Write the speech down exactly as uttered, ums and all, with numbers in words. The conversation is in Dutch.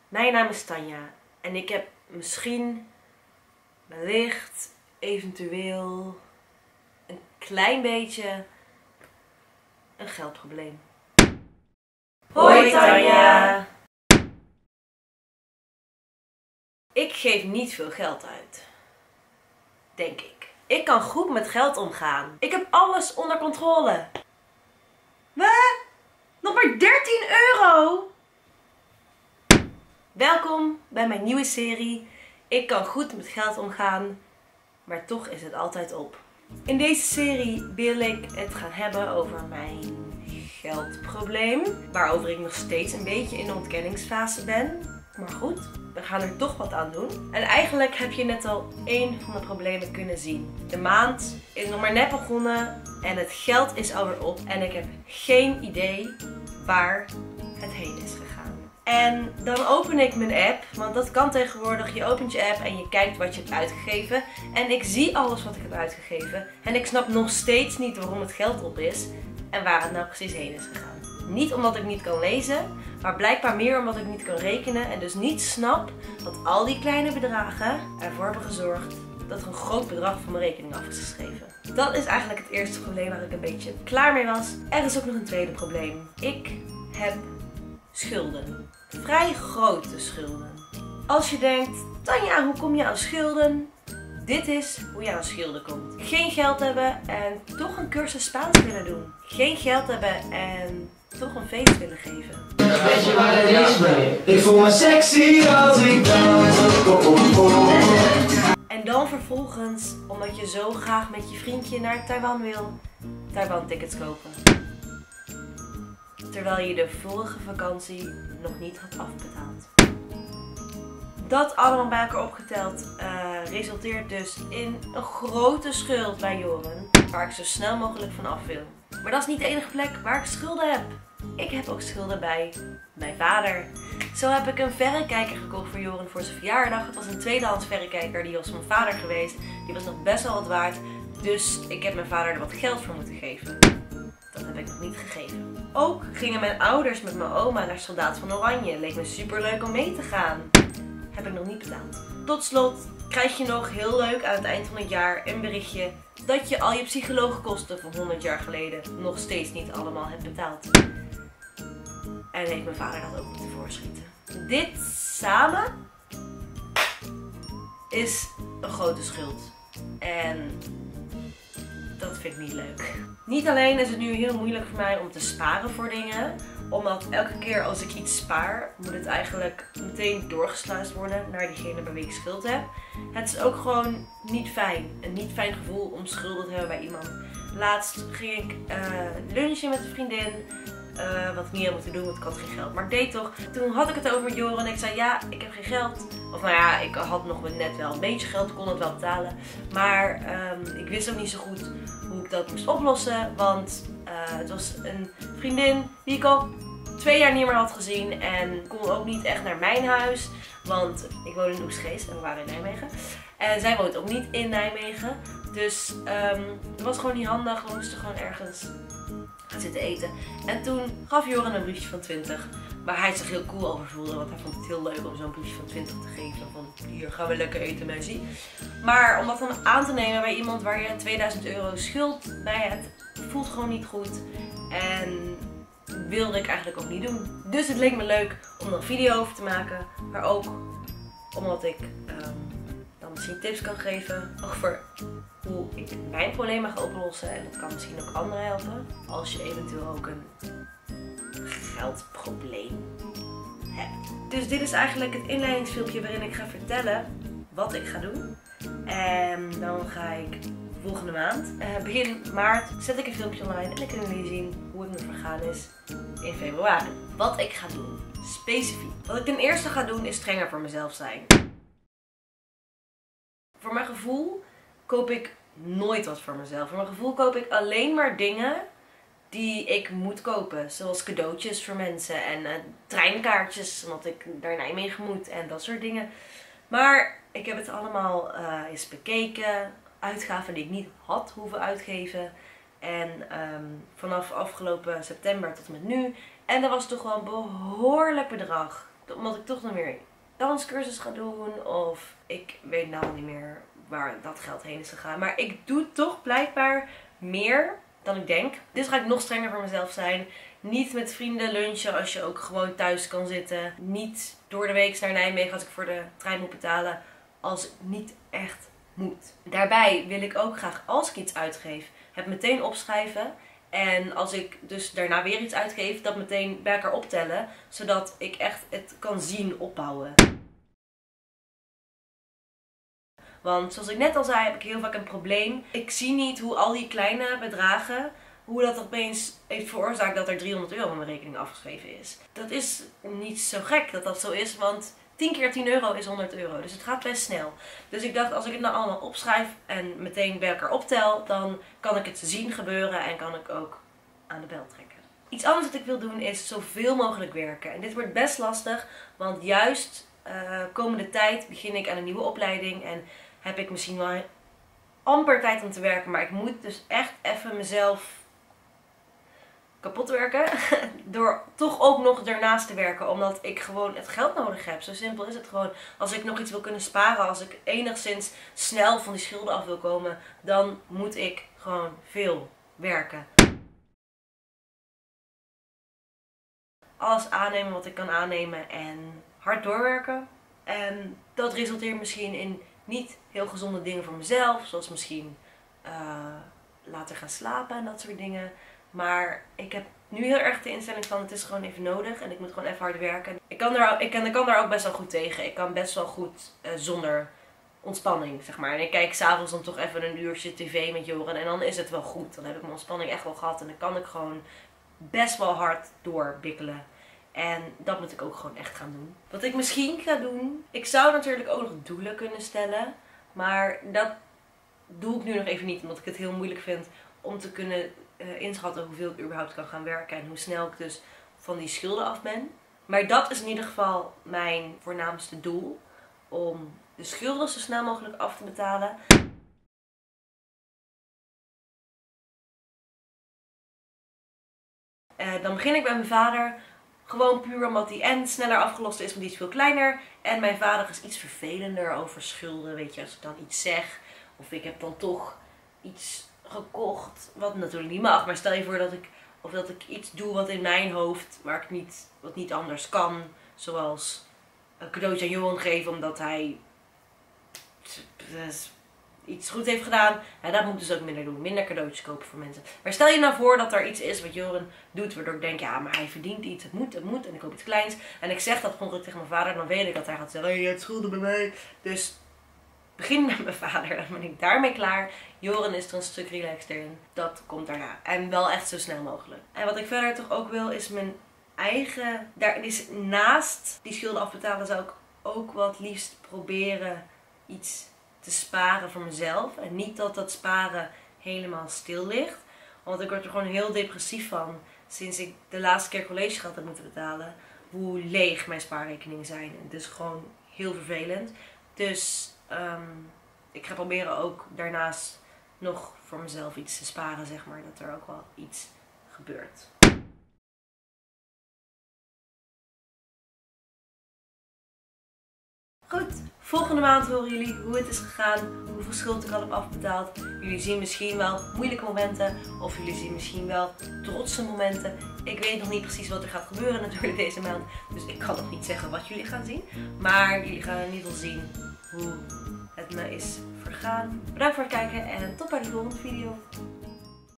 Mijn naam is Tanja en ik heb misschien, wellicht, eventueel, een klein beetje een geldprobleem. Hoi Tanja! Ik geef niet veel geld uit. Denk ik. Ik kan goed met geld omgaan. Ik heb alles onder controle. Wat? Nog maar dertien euro? Welkom bij mijn nieuwe serie. Ik kan goed met geld omgaan, maar toch is het altijd op. In deze serie wil ik het gaan hebben over mijn geldprobleem. Waarover ik nog steeds een beetje in de ontkenningsfase ben. Maar goed, we gaan er toch wat aan doen. En eigenlijk heb je net al één van de problemen kunnen zien. De maand is nog maar net begonnen en het geld is alweer op. En ik heb geen idee waar het heen is gegaan. En dan open ik mijn app, want dat kan tegenwoordig. Je opent je app en je kijkt wat je hebt uitgegeven. En ik zie alles wat ik heb uitgegeven. En ik snap nog steeds niet waarom het geld op is en waar het nou precies heen is gegaan. Niet omdat ik niet kan lezen, maar blijkbaar meer omdat ik niet kan rekenen. En dus niet snap dat al die kleine bedragen ervoor hebben gezorgd dat er een groot bedrag van mijn rekening af is geschreven. Dat is eigenlijk het eerste probleem waar ik een beetje klaar mee was. Er is ook nog een tweede probleem. Ik heb schulden. Vrij grote schulden. Als je denkt, Tanja, hoe kom je aan schulden? Dit is hoe je aan schulden komt. Geen geld hebben en toch een cursus Spaans willen doen. Geen geld hebben en toch een feest willen geven. Weet je waar het is mee? Ik voel me sexy als ik dans. En dan vervolgens, omdat je zo graag met je vriendje naar Taiwan wil, Taiwan tickets kopen. Terwijl je de vorige vakantie nog niet had afbetaald. Dat allemaal bij elkaar opgeteld uh, resulteert dus in een grote schuld bij Joren, waar ik zo snel mogelijk van af wil. Maar dat is niet de enige plek waar ik schulden heb. Ik heb ook schulden bij mijn vader. Zo heb ik een verrekijker gekocht voor Joren voor zijn verjaardag. Het was een tweedehands verrekijker, die was van mijn vader geweest. Die was nog best wel wat waard. Dus ik heb mijn vader er wat geld voor moeten geven. Dat heb ik nog niet gegeven. Ook gingen mijn ouders met mijn oma naar Soldaat van Oranje. Leek me super leuk om mee te gaan. Heb ik nog niet betaald. Tot slot krijg je nog heel leuk aan het eind van het jaar een berichtje dat je al je psycholoogkosten van honderd jaar geleden nog steeds niet allemaal hebt betaald. En heeft mijn vader dat ook moeten voorschieten. Dit samen is een grote schuld. En dat vind ik niet leuk. Niet alleen is het nu heel moeilijk voor mij om te sparen voor dingen. Omdat elke keer als ik iets spaar, moet het eigenlijk meteen doorgesluist worden naar diegene bij wie ik schuld heb. Het is ook gewoon niet fijn. Een niet fijn gevoel om schulden te hebben bij iemand. Laatst ging ik uh, lunchen met een vriendin. Uh, wat ik niet had moeten doen, want ik had geen geld. Maar ik deed toch. Toen had ik het over Joren en ik zei ja, ik heb geen geld. Of nou ja, ik had nog net wel een beetje geld, kon het wel betalen. Maar um, ik wist ook niet zo goed hoe ik dat moest oplossen. Want uh, het was een vriendin die ik al twee jaar niet meer had gezien. En kon ook niet echt naar mijn huis. Want ik woon in Oegstgeest en we waren in Nijmegen. En zij woont ook niet in Nijmegen. Dus um, het was gewoon niet handig. We moesten gewoon ergens gaan zitten eten. En toen gaf Joren een briefje van twintig. Waar hij zich heel cool over voelde. Want hij vond het heel leuk om zo'n briefje van twintig te geven. Van hier gaan we lekker eten, meisje. Maar om dat dan aan te nemen bij iemand waar je tweeduizend euro schuld bij hebt. Voelt gewoon niet goed. En wilde ik eigenlijk ook niet doen. Dus het leek me leuk om er een video over te maken. Maar ook omdat ik um, dan misschien tips kan geven over hoe ik mijn problemen ga oplossen. En dat kan misschien ook anderen helpen. Als je eventueel ook een geldprobleem hebt. Dus dit is eigenlijk het inleidingsfilmpje waarin ik ga vertellen wat ik ga doen. En dan ga ik volgende maand, uh, begin maart, zet ik een filmpje online. En dan kunnen jullie zien hoe het me vergaan is in februari. Wat ik ga doen. Specifiek. Wat ik ten eerste ga doen is strenger voor mezelf zijn. Voor mijn gevoel koop ik nooit wat voor mezelf. Voor mijn gevoel koop ik alleen maar dingen die ik moet kopen. Zoals cadeautjes voor mensen en uh, treinkaartjes, omdat ik naar Nijmegen moet en dat soort dingen. Maar ik heb het allemaal uh, eens bekeken. Uitgaven die ik niet had hoeven uitgeven. En um, vanaf afgelopen september tot met nu. En dat was toch wel een behoorlijk bedrag. omdat ik toch nog meer danscursus ga doen. Of ik weet nou niet meer waar dat geld heen is gegaan. Maar ik doe toch blijkbaar meer dan ik denk. Dus ga ik nog strenger voor mezelf zijn. Niet met vrienden lunchen als je ook gewoon thuis kan zitten. Niet door de week naar Nijmegen als ik voor de trein moet betalen. Als het niet echt moet. Daarbij wil ik ook graag, als ik iets uitgeef, het meteen opschrijven. En als ik dus daarna weer iets uitgeef, dat meteen bij elkaar optellen. Zodat ik echt het kan zien opbouwen. Want zoals ik net al zei, heb ik heel vaak een probleem. Ik zie niet hoe al die kleine bedragen, hoe dat opeens heeft veroorzaakt dat er driehonderd euro van mijn rekening afgeschreven is. Dat is niet zo gek dat dat zo is, want tien keer tien euro is honderd euro. Dus het gaat best snel. Dus ik dacht, als ik het nou allemaal opschrijf en meteen bij elkaar optel, dan kan ik het zien gebeuren en kan ik ook aan de bel trekken. Iets anders wat ik wil doen is zoveel mogelijk werken. En dit wordt best lastig, want juist uh, komende tijd begin ik aan een nieuwe opleiding en heb ik misschien wel amper tijd om te werken. Maar ik moet dus echt even mezelf kapot werken. Door toch ook nog ernaast te werken. Omdat ik gewoon het geld nodig heb. Zo simpel is het gewoon. Als ik nog iets wil kunnen sparen. Als ik enigszins snel van die schulden af wil komen. Dan moet ik gewoon veel werken. Alles aannemen wat ik kan aannemen. En hard doorwerken. En dat resulteert misschien in niet heel gezonde dingen voor mezelf. Zoals misschien uh, later gaan slapen en dat soort dingen. Maar ik heb nu heel erg de instelling van het is gewoon even nodig. En ik moet gewoon even hard werken. Ik kan daar, ik kan, ik kan daar ook best wel goed tegen. Ik kan best wel goed uh, zonder ontspanning, zeg maar. En ik kijk s'avonds dan toch even een uurtje tv met Joren. En dan is het wel goed. Dan heb ik mijn ontspanning echt wel gehad. En dan kan ik gewoon best wel hard doorbikkelen. En dat moet ik ook gewoon echt gaan doen. Wat ik misschien ga doen. Ik zou natuurlijk ook nog doelen kunnen stellen. Maar dat doe ik nu nog even niet. Omdat ik het heel moeilijk vind om te kunnen uh, inschatten hoeveel ik überhaupt kan gaan werken. En hoe snel ik dus van die schulden af ben. Maar dat is in ieder geval mijn voornaamste doel. Om de schulden zo snel mogelijk af te betalen. Uh, dan begin ik bij mijn vader. Gewoon puur omdat die en sneller afgelost is, maar die is veel kleiner. En mijn vader is iets vervelender over schulden. Weet je, als ik dan iets zeg. Of ik heb dan toch iets gekocht. Wat natuurlijk niet mag. Maar stel je voor dat ik, of dat ik iets doe wat in mijn hoofd, waar ik niet, wat niet anders kan. Zoals een cadeautje aan Johan geven omdat hij iets goed heeft gedaan. Ja, dat moet ik dus ook minder doen. Minder cadeautjes kopen voor mensen. Maar stel je nou voor dat er iets is wat Joren doet. Waardoor ik denk, ja, maar hij verdient iets. Het moet, het moet. En ik koop iets kleins. En ik zeg dat gewoon tegen mijn vader. Dan weet ik dat hij gaat zeggen, hé, je hebt schulden bij mij. Dus begin met mijn vader. Dan ben ik daarmee klaar. Joren is er een stuk relaxter in. Dat komt daarna. En wel echt zo snel mogelijk. En wat ik verder toch ook wil, is mijn eigen... Daar is naast die schulden afbetalen zou ik ook wat liefst proberen iets te sparen voor mezelf. En niet dat dat sparen helemaal stil ligt. Want ik word er gewoon heel depressief van. Sinds ik de laatste keer college gehad heb moeten betalen. Hoe leeg mijn spaarrekeningen zijn. Het is gewoon heel vervelend. Dus um, ik ga proberen ook daarnaast nog voor mezelf iets te sparen. Zeg maar. Dat er ook wel iets gebeurt. Goed, volgende maand horen jullie hoe het is gegaan, hoeveel schuld ik al heb afbetaald. Jullie zien misschien wel moeilijke momenten of jullie zien misschien wel trotse momenten. Ik weet nog niet precies wat er gaat gebeuren natuurlijk deze maand, dus ik kan nog niet zeggen wat jullie gaan zien. Maar jullie gaan in ieder geval zien hoe het me is vergaan. Bedankt voor het kijken en tot bij de volgende video.